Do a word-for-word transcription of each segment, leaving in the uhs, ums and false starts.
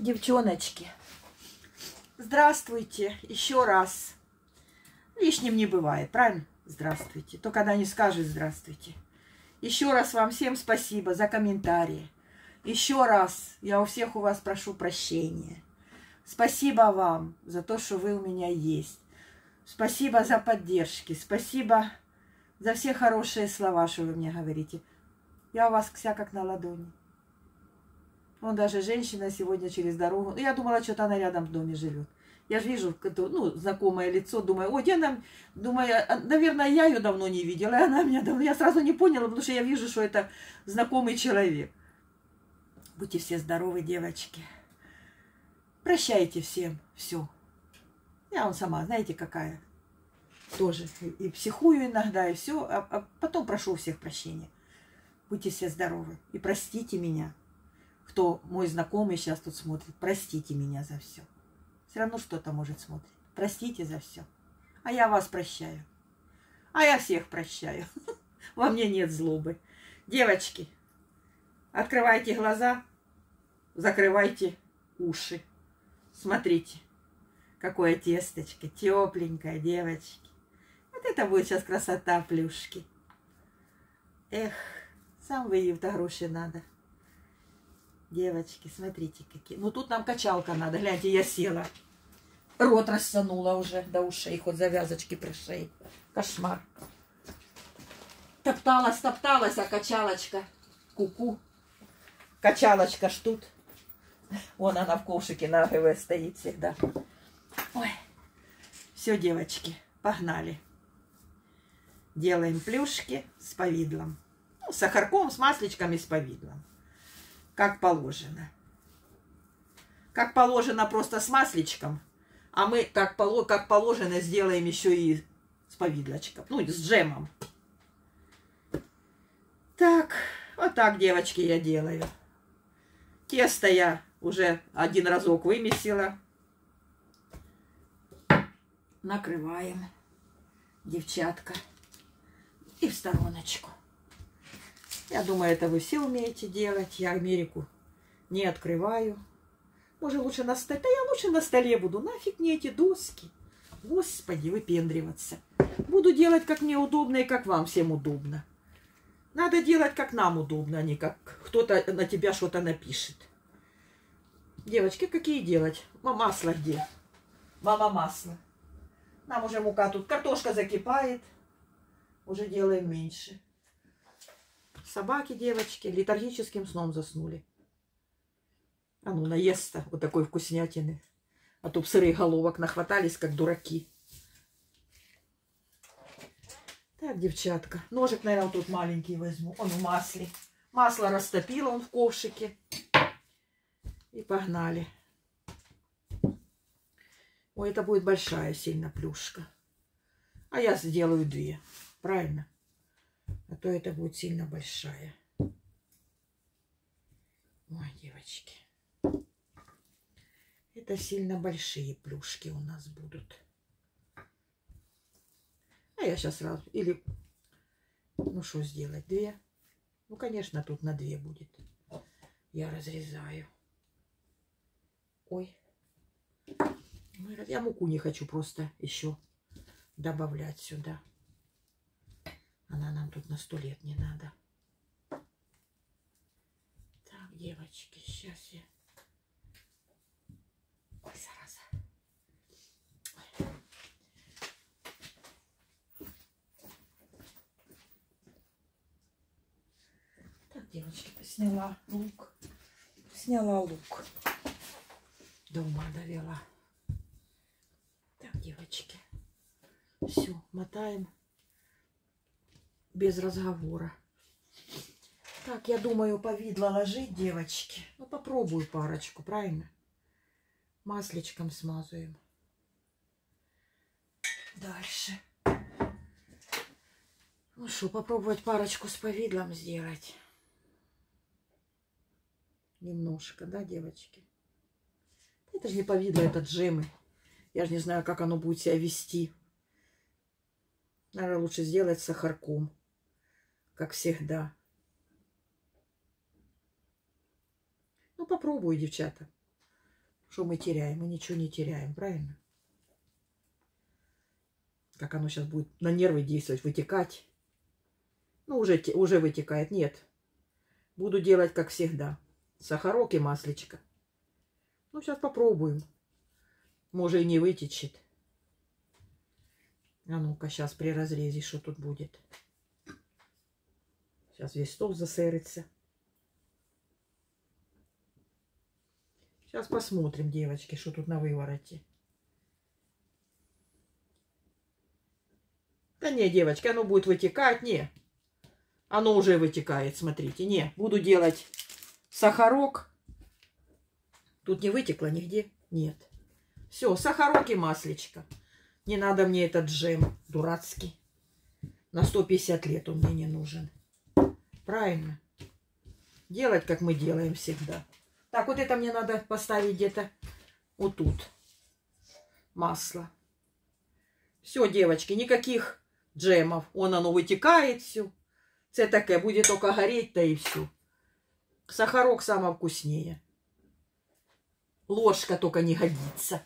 Девчоночки, здравствуйте еще раз. Лишним не бывает, правильно? Здравствуйте. То, когда не скажет здравствуйте. Еще раз вам всем спасибо за комментарии. Еще раз я у всех у вас прошу прощения. Спасибо вам за то, что вы у меня есть. Спасибо за поддержки. Спасибо за все хорошие слова, что вы мне говорите. Я у вас вся как на ладони. Вон даже женщина сегодня через дорогу. Ну, я думала, что-то она рядом в доме живет. Я же вижу, ну, знакомое лицо, думаю, ой, где она? Думаю, наверное, я ее давно не видела, и она меня давно. Я сразу не поняла, потому что я вижу, что это знакомый человек. Будьте все здоровы, девочки. Прощайте всем все. Я вон сама, знаете, какая. Тоже и психую иногда, и все. А, а потом прошу у всех прощения. Будьте все здоровы. И простите меня. Кто мой знакомый сейчас тут смотрит, простите меня за все. Все равно что-то может смотреть. Простите за все. А я вас прощаю. А я всех прощаю. Во мне нет злобы. Девочки, открывайте глаза, закрывайте уши. Смотрите, какое тесточко, тепленькое, девочки. Вот это будет сейчас красота, плюшки. Эх, сам выев-то груши надо. Девочки, смотрите какие. Ну тут нам качалка надо. Гляньте, я села. Рот растянула уже до ушей. Хоть завязочки при шее. Кошмар. Топталась, топталась, а качалочка. Ку-ку. Качалочка ж тут. Вон она в ковшике на АГВ стоит всегда. Ой. Все, девочки, погнали. Делаем плюшки с повидлом. Ну, с сахарком, с масличком и с повидлом. Как положено. Как положено просто с масличком. А мы как, поло, как положено сделаем еще и с повидлочком. Ну, с джемом. Так, вот так, девочки, я делаю. Тесто я уже один разок вымесила. Накрываем, девчатка. И в стороночку. Я думаю, это вы все умеете делать. Я Америку не открываю. Может, лучше на столе. Да я лучше на столе буду. Нафиг мне эти доски. Господи, выпендриваться. Буду делать, как мне удобно и как вам всем удобно. Надо делать, как нам удобно, а не как кто-то на тебя что-то напишет. Девочки, какие делать? Масло где? Мама, масло. Нам уже мука тут. Картошка закипает. Уже делаем меньше. Собаки, девочки, летаргическим сном заснули. А ну, наесться вот такой вкуснятины. А то б сырых головок нахватались, как дураки. Так, девчатка. Ножик, наверное, вот тут маленький возьму. Он в масле. Масло растопила, он в ковшике. И погнали. Ой, это будет большая сильно плюшка. А я сделаю две. Правильно? А то это будет сильно большая. Ой, девочки. Это сильно большие плюшки у нас будут. А я сейчас сразу... Или... Ну, что сделать? Две? Ну, конечно, тут на две будет. Я разрезаю. Ой. Я муку не хочу просто еще добавлять сюда. Она нам тут на сто лет не надо. Так, девочки, сейчас я... Ой, зараза. Ой. Так, девочки, сняла лук. Сняла лук. До ума довела. Так, девочки. Все, мотаем. Без разговора. Так, я думаю, повидло ложить, девочки. Ну, попробую парочку, правильно? Масличком смазываем. Дальше. Ну что, попробовать парочку с повидлом сделать. Немножко, да, девочки? Это же не повидло, это джемы. Я же не знаю, как оно будет себя вести. Наверное, лучше сделать с сахарком. Как всегда. Ну, попробую, девчата. Что мы теряем? Мы ничего не теряем, правильно? Как оно сейчас будет на нервы действовать, вытекать. Ну, уже, уже вытекает. Нет. Буду делать, как всегда. Сахарок и маслечко. Ну, сейчас попробуем. Может, и не вытечет. А ну-ка, сейчас при разрезе, что тут будет. Сейчас весь стол засерится. Сейчас посмотрим, девочки, что тут на вывороте. Да не, девочки, оно будет вытекать. Не. Оно уже вытекает, смотрите. Не, буду делать сахарок. Тут не вытекло нигде? Нет. Все, сахарок и маслечко. Не надо мне этот джем дурацкий. На сто пятьдесят лет он мне не нужен. Правильно. Делать, как мы делаем всегда. Так, вот это мне надо поставить где-то вот тут. Масло. Все, девочки, никаких джемов. Он оно вытекает все. Це таке, будет только гореть, да и все. Сахарок самое вкуснее. Ложка только не годится.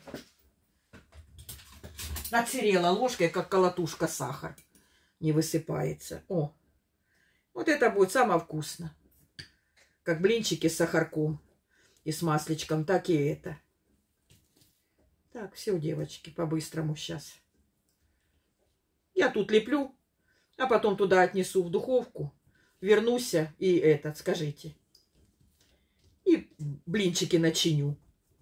Отсырела ложкой, как колотушка, сахар. Не высыпается. О, вот это будет самое вкусно. Как блинчики с сахарком и с масличком, так и это. Так, все, девочки, по-быстрому сейчас. Я тут леплю, а потом туда отнесу в духовку. Вернусь и этот, скажите. И блинчики начиню.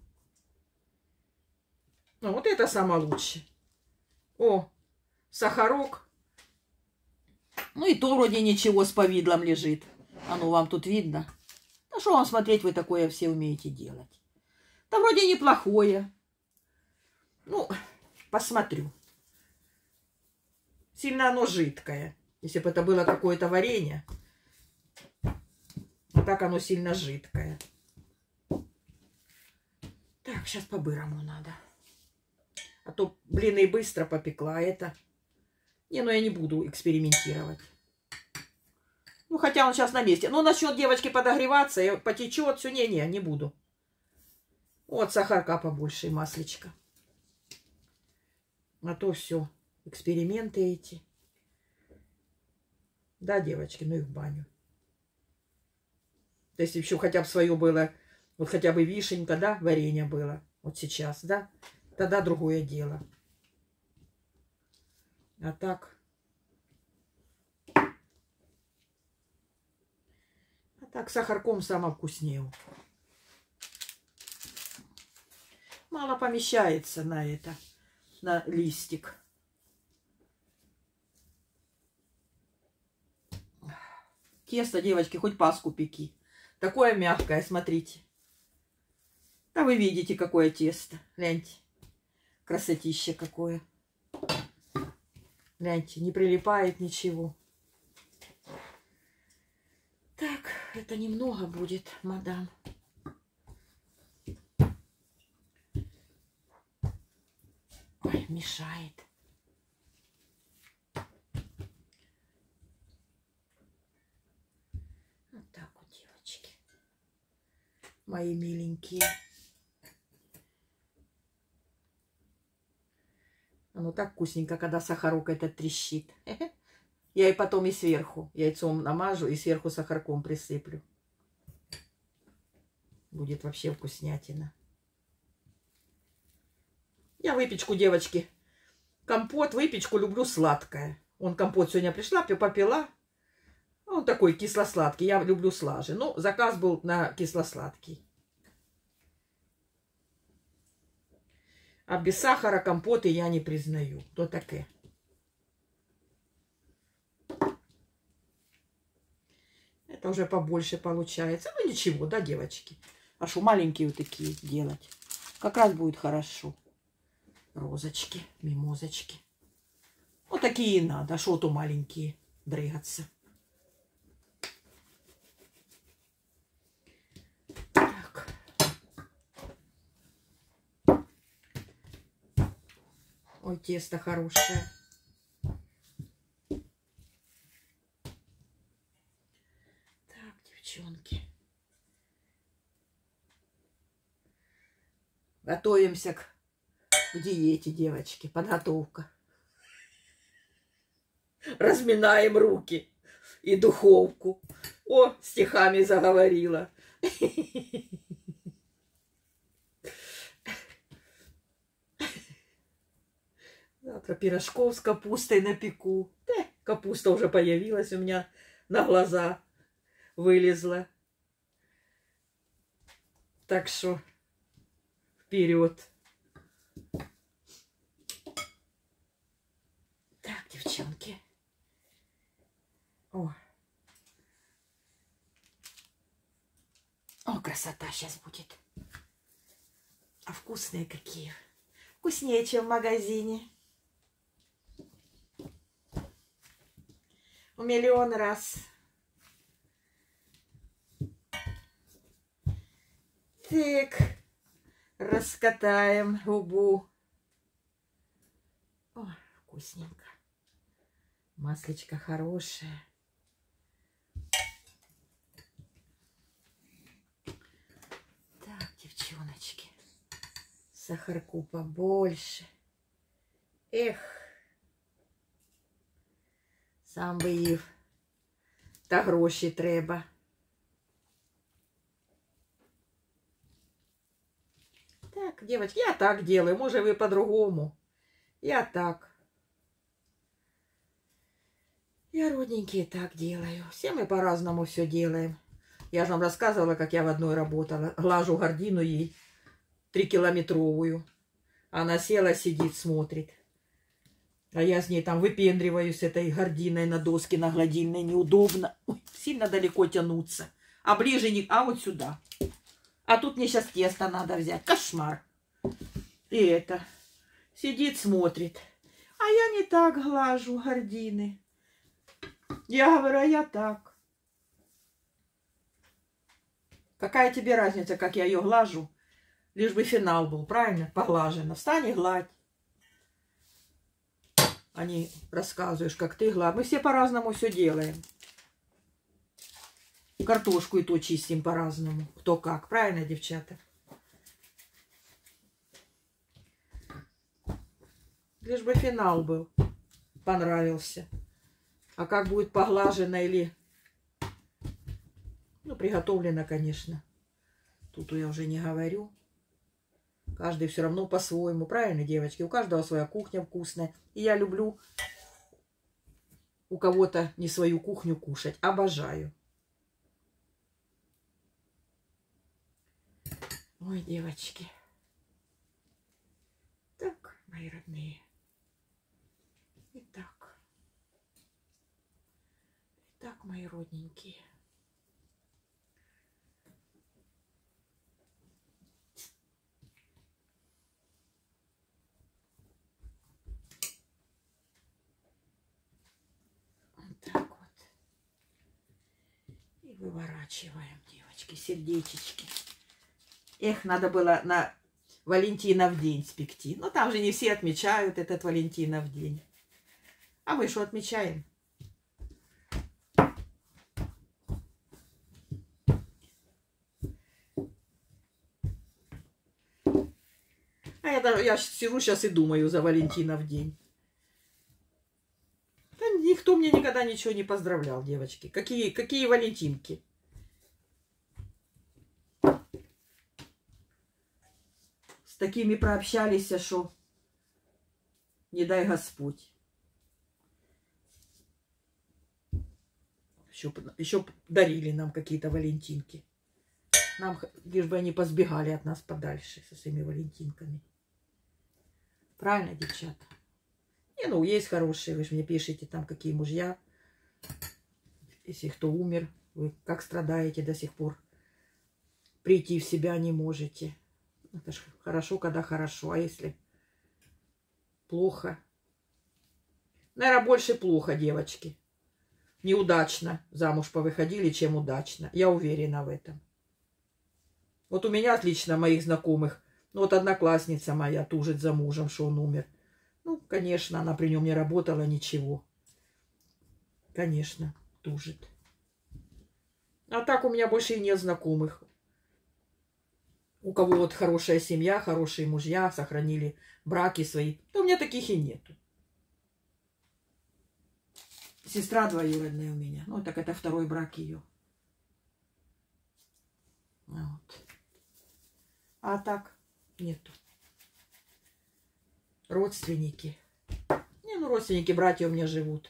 Ну, вот это самое лучшее. О, сахарок. Ну и то вроде ничего с повидлом лежит. А ну вам тут видно? Да что вам смотреть, вы такое все умеете делать. Да вроде неплохое. Ну, посмотрю. Сильно оно жидкое. Если бы это было какое-то варенье. А так оно сильно жидкое. Так, сейчас по-бырому надо. А то блины быстро попекла это. Не, ну я не буду экспериментировать. Ну, хотя он сейчас на месте. Ну, начнет, девочки, подогреваться, и потечет все. Не-не, не буду. Вот сахарка побольше и маслечко. А то все. Эксперименты эти. Да, девочки, ну и в баню. То есть еще хотя бы свое было, вот хотя бы вишенька, да, варенье было. Вот сейчас, да. Тогда другое дело. А так... Так, сахарком самое вкуснее. Мало помещается на это, на листик. Тесто, девочки, хоть паску пеки. Такое мягкое, смотрите. Да вы видите, какое тесто. Гляньте. Красотище какое. Гляньте, не прилипает ничего. Так, это немного будет, мадам. Ой, мешает. Вот так вот, девочки. Мои миленькие. Оно так вкусненько, когда сахарок этот трещит. Я и потом и сверху яйцом намажу, и сверху сахарком присыплю. Будет вообще вкуснятина. Я выпечку, девочки, компот, выпечку люблю сладкое. Он компот сегодня пришла, попила. Он такой кисло-сладкий. Я люблю слаже. Ну, заказ был на кисло-сладкий. А без сахара компоты я не признаю. То таке. Это уже побольше получается. Ну, ничего, да, девочки? А что маленькие вот такие делать? Как раз будет хорошо. Розочки, мимозочки. Вот такие и надо. А что то маленькие дрыгаться? Так. Ой, тесто хорошее. Так, девчонки. Готовимся к, к диете, девочки. Подготовка. Разминаем руки и духовку. О, стихами заговорила. Завтра пирожков с капустой напеку. Да, капуста уже появилась у меня на глаза. Вылезла. Так что вперед. Так, девчонки. О. О, красота сейчас будет. А вкусные какие. Вкуснее, чем в магазине. В миллион раз. Так. Раскатаем губу. О, вкусненько. Маслечко хорошее. Так, девчоночки. Сахарку побольше. Эх. Сам би їв. Та гроші треба. Так, девочки, я так делаю. Может, вы по-другому. Я так. Я, родненькие, так делаю. Все мы по-разному все делаем. Я же вам рассказывала, как я в одной работала. Глажу гардину ей трикилометровую. Она села, сидит, смотрит. А я с ней там выпендриваюсь этой гардиной на доске, на гладильной. Неудобно. Ой, сильно далеко тянуться. А ближе не... А вот сюда. А тут мне сейчас тесто надо взять. Кошмар. И это. Сидит, смотрит. А я не так глажу гардины. Я говорю, а я так. Какая тебе разница, как я ее глажу? Лишь бы финал был, правильно? Поглажено. Встань и гладь. А не рассказываешь, как ты гладь. Мы все по-разному все делаем. Картошку и то чистим по-разному. Кто как. Правильно, девчата? Лишь бы финал был. Понравился. А как будет поглажено или... Ну, приготовлено, конечно. Тут я уже не говорю. Каждый все равно по-своему. Правильно, девочки? У каждого своя кухня вкусная. И я люблю у кого-то не свою кухню кушать. Обожаю. Ой, девочки. Так, мои родные. Итак. Итак, мои родненькие. Вот так вот. И выворачиваем, девочки, сердечечки. Эх, надо было на Валентинов день спекти. Но там же не все отмечают этот Валентинов день. А мы что отмечаем? А я, даже, я сижу сейчас и думаю за Валентинов день. Да никто мне никогда ничего не поздравлял, девочки. Какие, какие Валентинки? С такими прообщались, что не дай Господь. Еще, еще дарили нам какие-то Валентинки. Нам лишь бы они позбегали от нас подальше со своими Валентинками. Правильно, девчата? Не, ну, есть хорошие, вы же мне пишите там, какие мужья. Если кто умер, вы как страдаете до сих пор. Прийти в себя не можете. Это ж хорошо, когда хорошо. А если плохо? Наверное, больше плохо, девочки. Неудачно замуж повыходили, чем удачно. Я уверена в этом. Вот у меня отлично моих знакомых. Ну, вот одноклассница моя тужит за мужем, что он умер. Ну, конечно, она при нем не работала, ничего. Конечно, тужит. А так у меня больше и нет знакомых. у кого вот хорошая семья, хорошие мужья, сохранили браки свои, то у меня таких и нету. Сестра двоюродная у меня. Ну, так это второй брак ее. Вот. А так нету. Родственники. Не, ну родственники, братья у меня живут.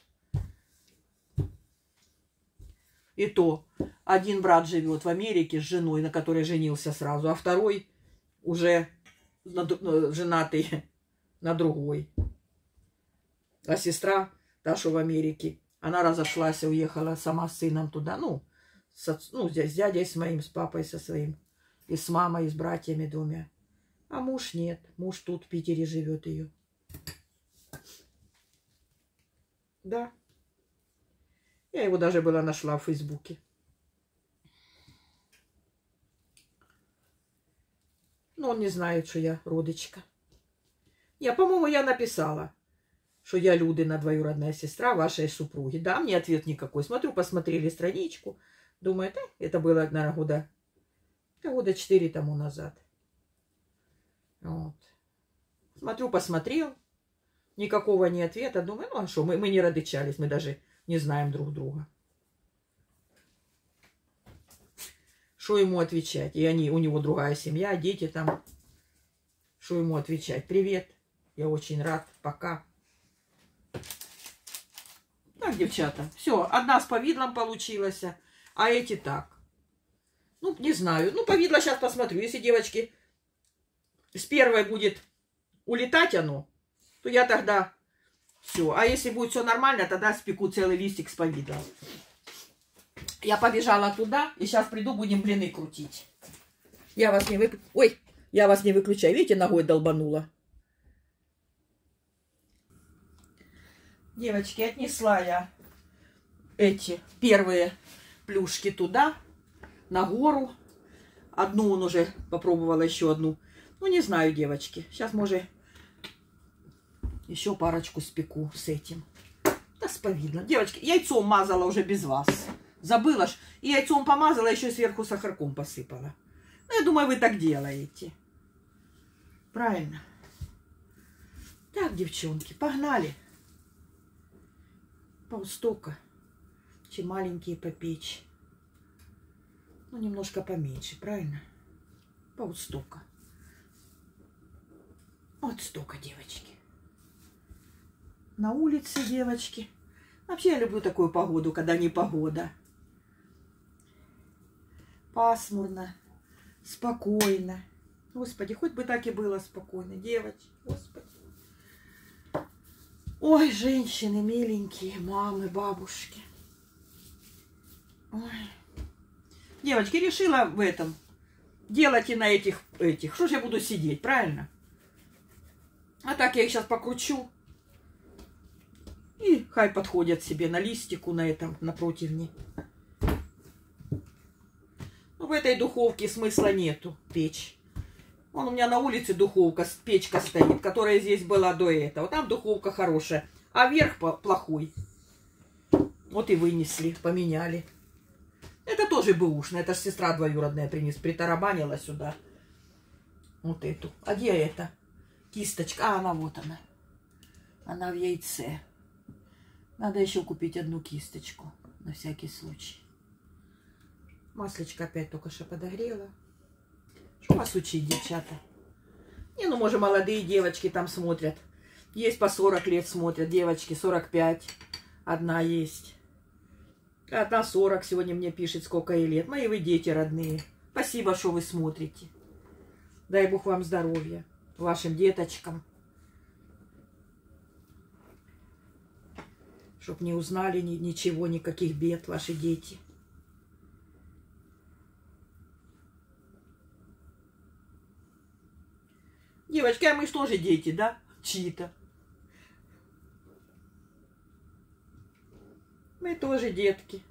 И то один брат живет в Америке с женой, на которой женился сразу, а второй уже женатый на другой. А сестра, та, что в Америке, она разошлась и уехала сама с сыном туда. Ну, с, ну, с дядей с моим, с папой со своим. И с мамой, и с братьями двумя. А муж нет. Муж тут в Питере живет ее. Да. Я его даже была нашла в Фейсбуке. Но он не знает, что я родочка. Я, по-моему, я написала, что я Людина двоюродная сестра вашей супруги. Да, мне ответ никакой. Смотрю, посмотрели страничку. Думаю, да, это было, наверное, года, года четыре тому назад. Вот. Смотрю, посмотрел. Никакого не ответа. Думаю, ну а что, мы, мы не родичались, мы даже не знаем друг друга. Что ему отвечать? И они, у него другая семья, дети там. Что ему отвечать? Привет, я очень рад, пока. Так, девчата, все, одна с повидлом получилась, а эти так. Ну, не знаю, ну, повидло сейчас посмотрю. Если, девочки, с первой будет улетать оно, то я тогда все. А если будет все нормально, тогда спеку целый листик с повидлом. Я побежала туда, и сейчас приду, будем блины крутить. Я вас не вык... Ой, я вас не выключаю. Видите, ногой долбанула. Девочки, отнесла я эти первые плюшки туда, на гору. Одну он уже попробовала, еще одну. Ну, не знаю, девочки. Сейчас, может, еще парочку спеку с этим. Да, с повидлом. Девочки, яйцом мазала уже без вас. Забыла ж. И яйцом помазала, еще сверху сахарком посыпала. Ну, я думаю, вы так делаете. Правильно. Так, девчонки, погнали. Полстока. Чем маленькие попечь. Ну, немножко поменьше, правильно? Полстока. Вот столько, девочки. На улице, девочки. Вообще я люблю такую погоду, когда не погода. Пасмурно, спокойно. Господи, хоть бы так и было спокойно, девочки. Господи. Ой, женщины миленькие, мамы, бабушки. Ой. Девочки, решила в этом. Делать и на этих, этих. Что ж я буду сидеть, правильно? А так я их сейчас покручу. И хай подходят себе на листику, на этом, на противне. Ну, в этой духовке смысла нету печь. Вон у меня на улице духовка, печка стоит, которая здесь была до этого. Там духовка хорошая, а верх плохой. Вот и вынесли, поменяли. Это тоже бэушная, это ж сестра двоюродная принес, притарабанила сюда. Вот эту. А где это? Кисточка. А, она вот она. Она в яйце. Надо еще купить одну кисточку, на всякий случай. Маслечко опять только что подогрела. Что вас учить, девчата? Не, ну, может, молодые девочки там смотрят. Есть по сорок лет смотрят, девочки, сорок пять. Одна есть. Одна сорок сегодня мне пишет, сколько ей лет. Мои вы дети родные. Спасибо, что вы смотрите. Дай Бог вам здоровья, вашим деточкам. Чтоб не узнали ни, ничего, никаких бед ваши дети. Девочки, а мы что же дети, да? Чьи-то. Мы тоже детки.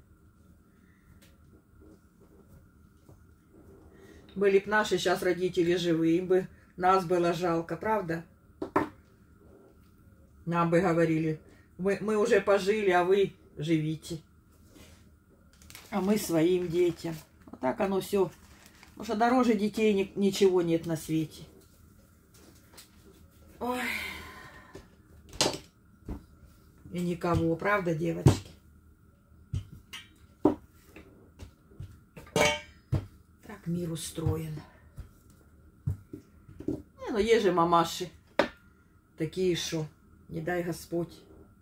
Были б наши сейчас родители живые, им бы нас было жалко, правда? Нам бы говорили, мы, мы уже пожили, а вы живите. А мы своим детям. Вот так оно все Потому что дороже детей ни, ничего нет на свете. Ой. И никого, правда, девочки? Так мир устроен. Не, ну есть же мамаши. Такие, что не дай Господь.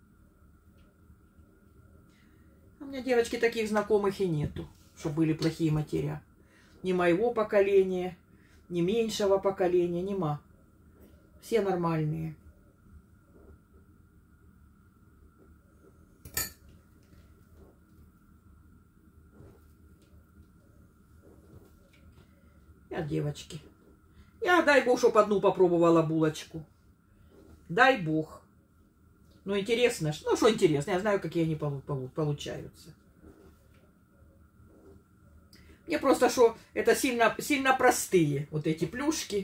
У меня, девочки, таких знакомых и нету, что были плохие матеря. Ни моего поколения, ни меньшего поколения, нема. Все нормальные. Я, девочки. Я, дай бог, чтоб одну попробовала булочку. Дай бог. Ну, интересно. Ну, что интересно. Я знаю, какие они получаются. Мне просто, что это сильно, сильно простые. Вот эти плюшки.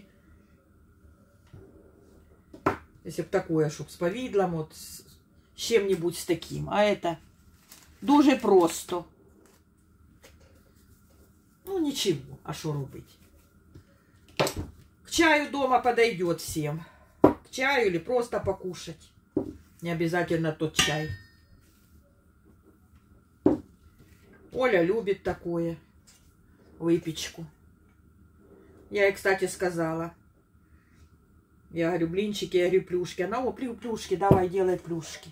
Если бы такое, чтоб с повидлом, вот с чем-нибудь с таким. А это дуже просто. Ну, ничего. А что робить? К чаю дома подойдет всем. К чаю или просто покушать. Не обязательно тот чай. Оля любит такое. Выпечку. Я ей, кстати, сказала. Я говорю, блинчики, я говорю, плюшки. Она, о, плюшки, давай, делай плюшки.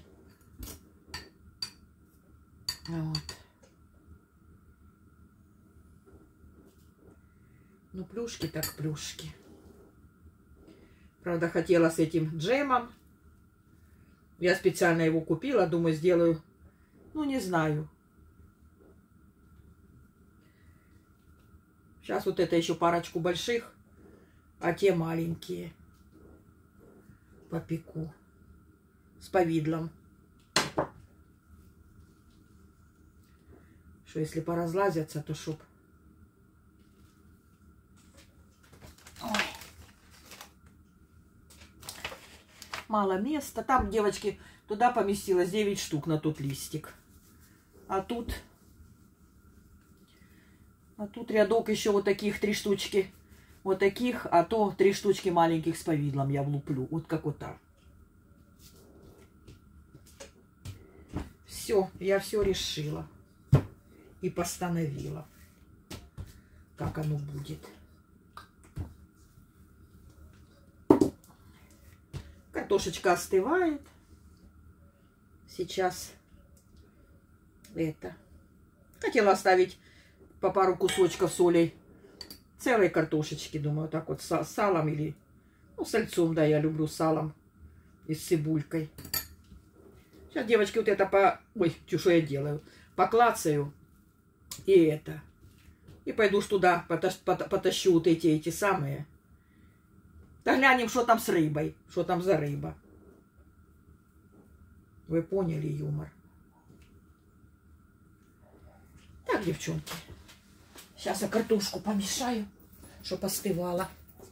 Вот. Ну, плюшки так плюшки. Правда, хотела с этим джемом. Я специально его купила. Думаю, сделаю, ну, не знаю. Сейчас вот это еще парочку больших, а те маленькие попеку с повидлом. Что если поразлазятся, то чтоб... Ой. Мало места. Там, девочки, туда поместилось девять штук на тот листик. А тут... А тут рядок еще вот таких три штучки. Вот таких, а то три штучки маленьких с повидлом я влуплю. Вот как вот так. Все, я все решила. И постановила, как оно будет. Картошечка остывает. Сейчас это. Хотела оставить по пару кусочков соли целой картошечки, думаю, так вот с салом или, ну, сальцом, да, я люблю салом и с цибулькой. Сейчас, девочки, вот это по... Ой, что я делаю? Поклацаю и это. И пойду ж туда, потащ... потащу вот эти, эти самые. Да глянем, что там с рыбой, что там за рыба. Вы поняли юмор? Так, девчонки. Сейчас я картошку помешаю, чтобы остывала.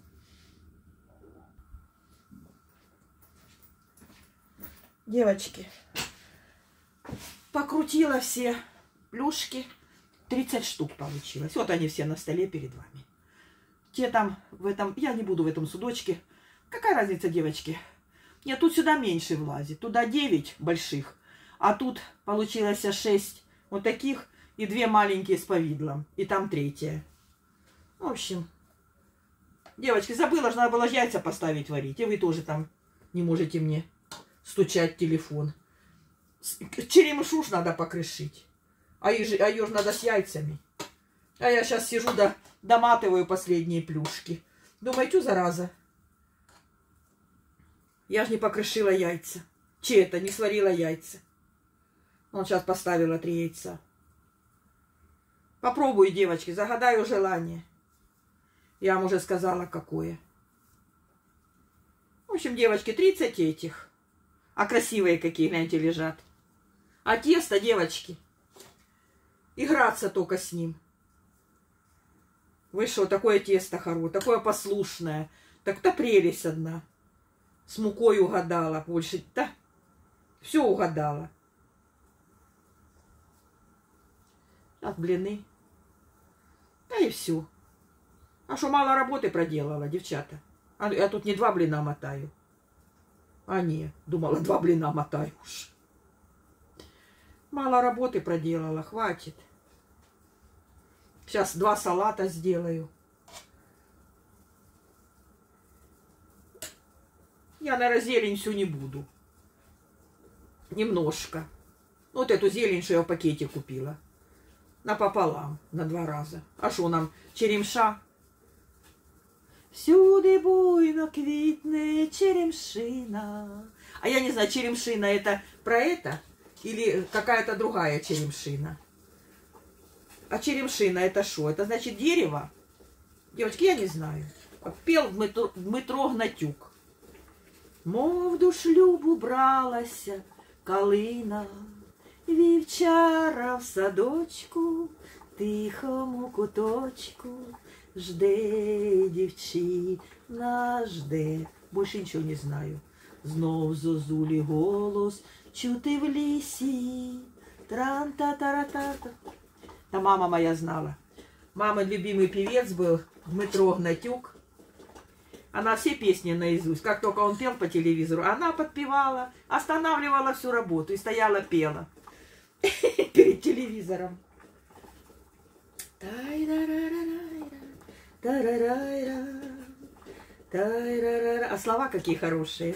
Девочки, покрутила все плюшки. тридцать штук получилось. Вот они все на столе перед вами. Те там в этом... Я не буду в этом судочке. Какая разница, девочки? Нет, тут сюда меньше влазит. Туда девять больших. А тут получилось шесть вот таких. И две маленькие с повидлом. И там третья. В общем. Девочки, забыла, что надо было яйца поставить варить. И вы тоже там не можете мне стучать в телефон. Черемшу ж надо покрышить. А ее, а ее ж надо с яйцами. А я сейчас сижу, да, доматываю последние плюшки. Думаю, тю, зараза. Я ж не покрышила яйца. Че это, не сварила яйца. Вот сейчас поставила три яйца. Попробую, девочки, загадаю желание. Я вам уже сказала, какое. В общем, девочки, тридцать этих. А красивые какие, гляньте, лежат. А тесто, девочки, играться только с ним. Вы что, такое тесто хорошее, такое послушное. Так-то прелесть одна. С мукой угадала больше. Да, все угадала. От блины. Да и все. А что, мало работы проделала, девчата? А я тут не два блина мотаю. А не, думала, два блина мотаю уж. Мало работы проделала, хватит. Сейчас два салата сделаю. Я, наверное, зелень всю не буду. Немножко. Вот эту зелень, что я в пакете купила. Напополам, на два раза. А что нам, черемша? Всюди буйно квітне черемшина. А я не знаю, черемшина это про это? Или какая-то другая черемшина? А черемшина это что? Это значит дерево? Девочки, я не знаю. Пел Дмитро, Дмитро Гнатюк. Мов до шлюбу бралася калина, вівчара в садочку, тихому куточку, жде дівчина, жде. Больше ничего не знаю. Знов зозулі голос чути в лісі. Тран-та-та-ра-та-та. Да мама моя знала. Мамин любимый певец был Дмитро Гнатюк. Она все песни наизусть. Как только он пел по телевизору, она подпевала, останавливала всю работу и стояла, пела перед телевизором. А слова какие хорошие.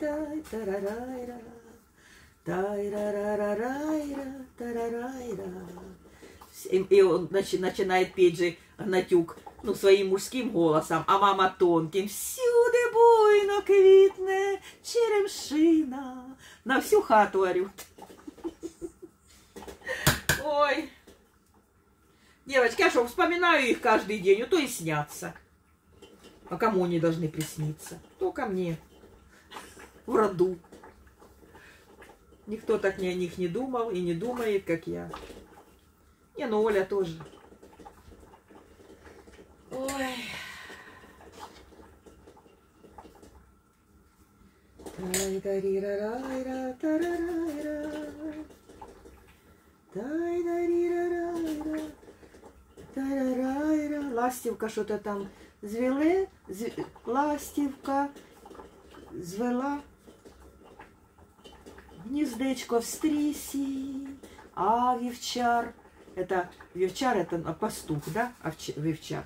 И он начинает петь же Гнатюк, ну, своим мужским голосом, а мама тонким. Всюди буйно квітне черемшина. На всю хату орют. Ой. Девочки, а что, вспоминаю их каждый день, то и снятся. А кому они должны присниться? Только мне. В роду. Никто так ни о них не думал и не думает, как я. Не, ну Оля тоже. Ой. Ластівка что-то там звеле, зв... ластівка звела гнездечко в стрісі, а вівчар, это вівчар, это пастух, да, а вівчар.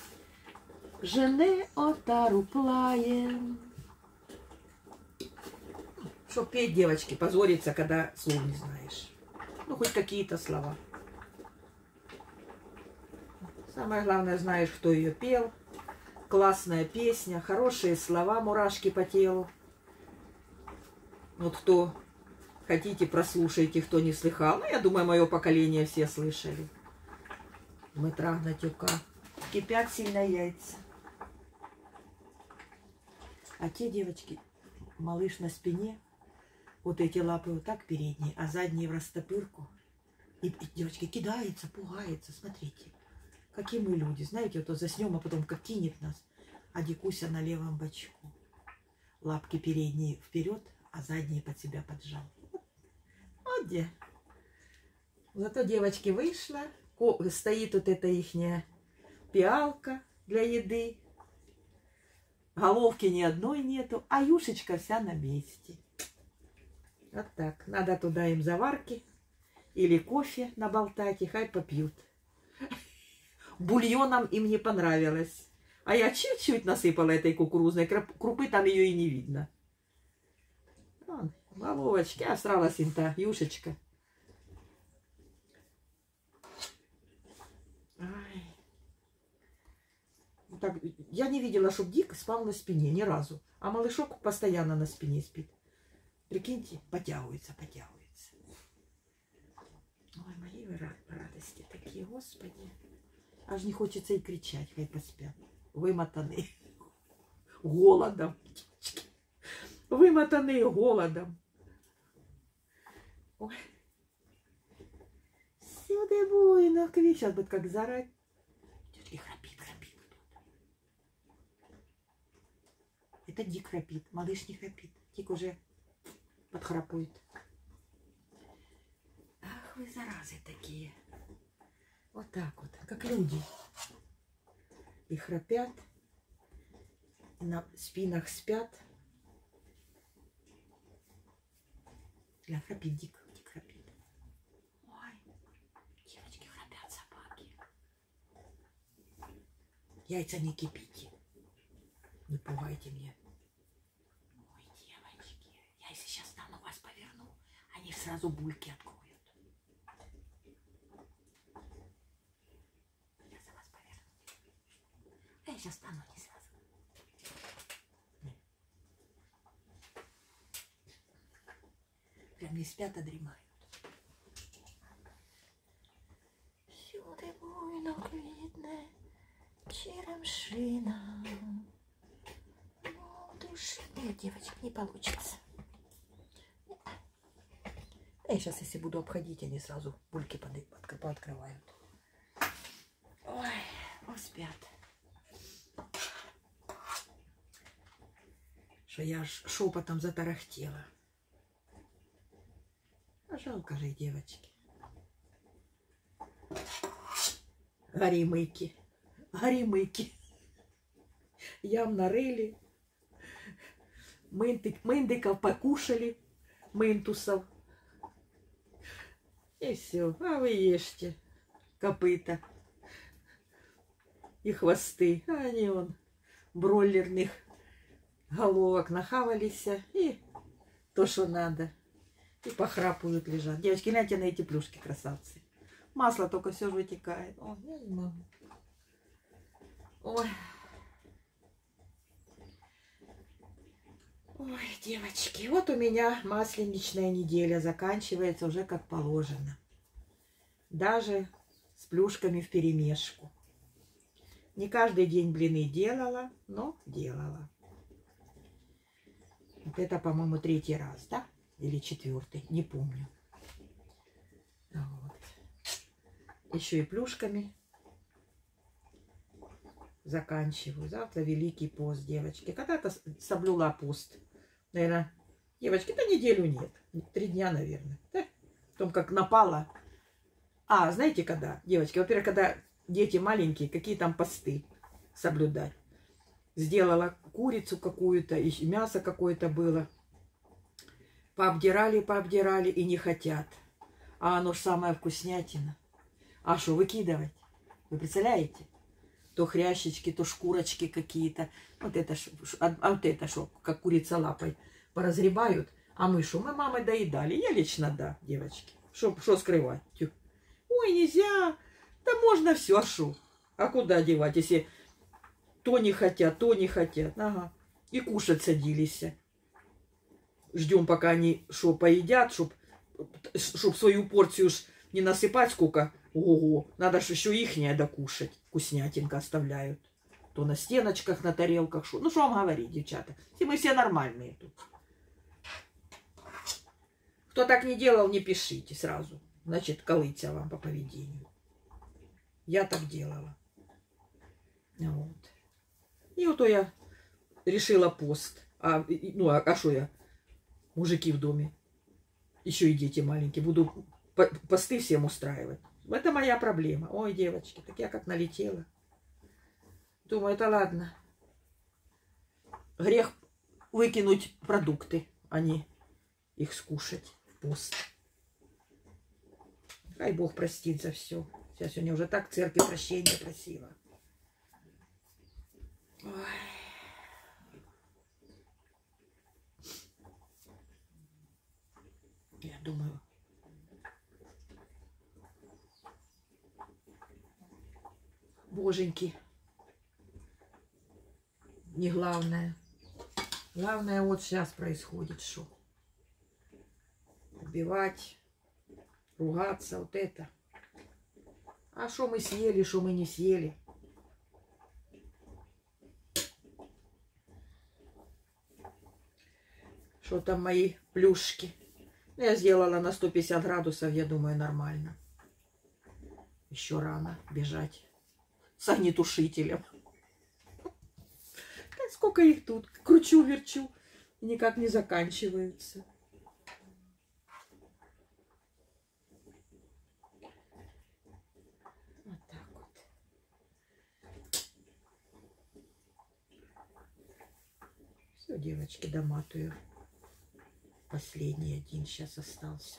Жене отару плаем. Чтоб петь, девочки, позориться, когда слов не знаешь. Ну, хоть какие-то слова. Самое главное, знаешь, кто ее пел. Классная песня, хорошие слова, мурашки по телу. Вот кто хотите, прослушайте, кто не слыхал. Ну, я думаю, мое поколение все слышали. Дмитра Гнатюка. Кипят сильно яйца. А те девочки, малыш на спине, вот эти лапы вот так передние, а задние в растопырку. И, и девочки кидается, пугается, смотрите. Какие мы люди, знаете, вот заснем, а потом как кинет нас. А Дикуся на левом бочку. Лапки передние вперед, а задние под себя поджал. Вот где. Зато девочки вышла. Стоит вот эта ихняя пиалка для еды. Головки ни одной нету, а юшечка вся на месте. Вот так. Надо туда им заварки или кофе наболтать, и хай попьют. Бульоном им не понравилось. А я чуть-чуть насыпала этой кукурузной крупы, там ее и не видно. Вон, головочки, а сралась им-то юшечка. Ай. Так, я не видела, чтобы Дик спал на спине ни разу. А малышок постоянно на спине спит. Прикиньте, потягивается, потягивается. Ой, мои радости такие, Господи. Аж не хочется и кричать, хай поспят. Вымотанные голодом. Вымотанные голодом. Ой. Сюда буйно квит. Сейчас будет как зарать. И храпит, храпит. Это Дик храпит. Малыш не храпит. Дик уже подхрапует. Ах, вы заразы такие. Вот так вот, как люди. и храпят, и на спинах спят. Ля, храпит, Дик, Дик храпит. Ой, девочки, храпят собаки. Яйца не кипите. Не пугайте меня. Ой, девочки, я если сейчас стану вас поверну, они сразу бульки откроют. Я за вас поверну. Я сейчас стану не сразу. Прям не спят, а дремают. Всюди буйно квітне черемшина. Нет, девочек, не получится. Я сейчас, если буду обходить, они сразу бульки пооткрывают. Ой, успят. Что я шепотом затарахтела. А жалко же, девочки. Горемыки. Горемыки. Ям нарыли. Мындыков покушали, мынтусов. И все. А вы ешьте копыта и хвосты. А они вон бройлерных головок нахавались. И то, что надо. И похрапывают, лежат. Девочки, гляньте на эти плюшки, красавцы. Масло только все же вытекает. О, я не могу. Ой. Ой, девочки, вот у меня масленичная неделя заканчивается уже как положено. Даже с плюшками вперемешку. Не каждый день блины делала, но делала. Вот это, по-моему, третий раз, да? Или четвертый, не помню. Вот. Еще и плюшками заканчиваю. Завтра Великий пост, девочки. Когда-то соблюла пост. Наверное, девочки, да неделю нет. Три дня, наверное. Да? Потом как напала. А, знаете, когда, девочки? Во-первых, когда дети маленькие, какие там посты соблюдать. Сделала курицу какую-то, и мясо какое-то было. Пообдирали, пообдирали и не хотят. А оно ж самая вкуснятина. А что, выкидывать? Вы представляете? То хрящички, то шкурочки какие-то. Вот это ж, а, а вот это что, как курица лапой поразребают. А мы что, мы мамы доедали. Я лично да, девочки. Что скрывать? Тю. Ой, нельзя. Да можно все, а что? А куда девать, если то не хотят, то не хотят. Ага. И кушать садились. Ждем, пока они что поедят, чтоб, чтоб свою порцию ж не насыпать сколько. Ого, надо ж еще ихнее докушать. Вкуснятинка оставляют. То на стеночках, на тарелках. Шо. Ну, что вам говорить, девчата? Все мы все нормальные тут. Кто так не делал, не пишите сразу. Значит, колыться вам по поведению. Я так делала. Вот. И вот я решила пост. А, ну, а что я? Мужики в доме. Еще и дети маленькие. Буду посты всем устраивать. Это моя проблема. Ой, девочки, так я как налетела. Думаю, это ладно. Грех выкинуть продукты, а не их скушать в пост. Хай Бог простит за все. Я сегодня уже так в церкви прощения просила. Ой. Я думаю, боженьки, не главное. Главное вот сейчас происходит, что убивать, ругаться, вот это. А что мы съели, что мы не съели? Что там мои плюшки? Я сделала на сто пятьдесят градусов, я думаю, нормально. Еще рано бежать с огнетушителем. Сколько их тут? Кручу-верчу. Никак не заканчиваются. Вот так вот. Все, девочки, доматую. Последний один сейчас остался.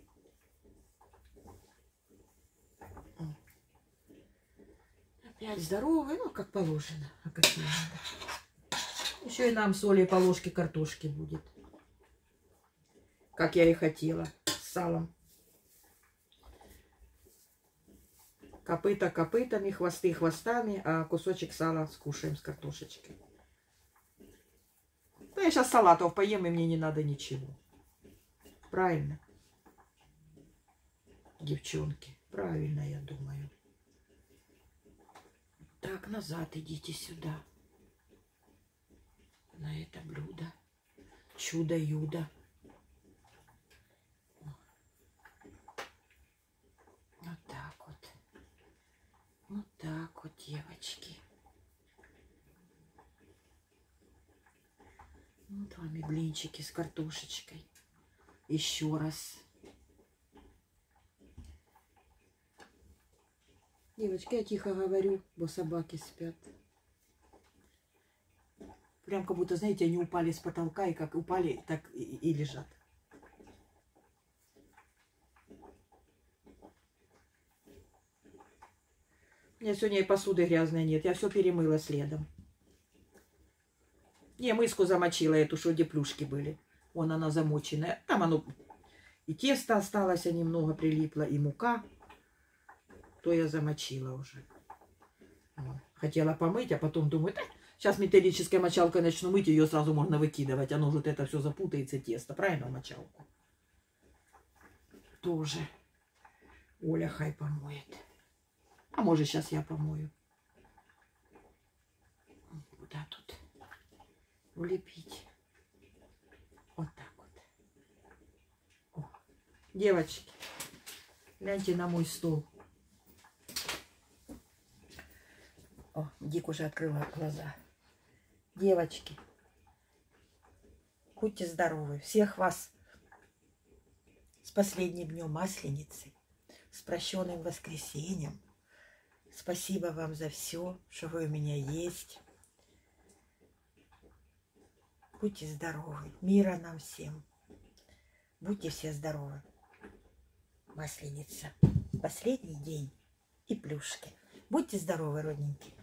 Опять здоровый, ну, как положено. А какие надо. Еще и нам соли по ложке картошки будет. Как я и хотела. С салом. Копыта копытами, хвосты хвостами, а кусочек сала скушаем с картошечкой. Да я сейчас салатов поем, и мне не надо ничего. Правильно? Девчонки, правильно, я думаю. Так, назад идите сюда. На это блюдо. Чудо-юдо. Вот так вот. Вот так вот, девочки. Вот вам и блинчики с картошечкой. Еще раз. Девочки, я тихо говорю, бо собаки спят. Прям как будто, знаете, они упали с потолка, и как упали, так и, и лежат. У меня сегодня и посуды грязной нет, я все перемыла следом. Не, мыску замочила эту, что где плюшки были. Вон она замоченная. Там оно и тесто осталось, а немного прилипло, и мука. То я замочила уже. Вот. Хотела помыть, а потом думаю, да, сейчас металлической мочалкой начну мыть, ее сразу можно выкидывать. Оно вот это все запутается, тесто. Правильно, в мочалку? Тоже Оля хай помоет. А может, сейчас я помою. Куда тут улепить? Вот так вот. О. Девочки, гляньте на мой стол. О, Дик уже открыла глаза. Девочки, будьте здоровы. Всех вас с последним днем Масленицы, с прощенным воскресеньем. Спасибо вам за все, что вы у меня есть. Будьте здоровы. Мира нам всем. Будьте все здоровы. Масленица. Последний день. И плюшки. Будьте здоровы, родненькие.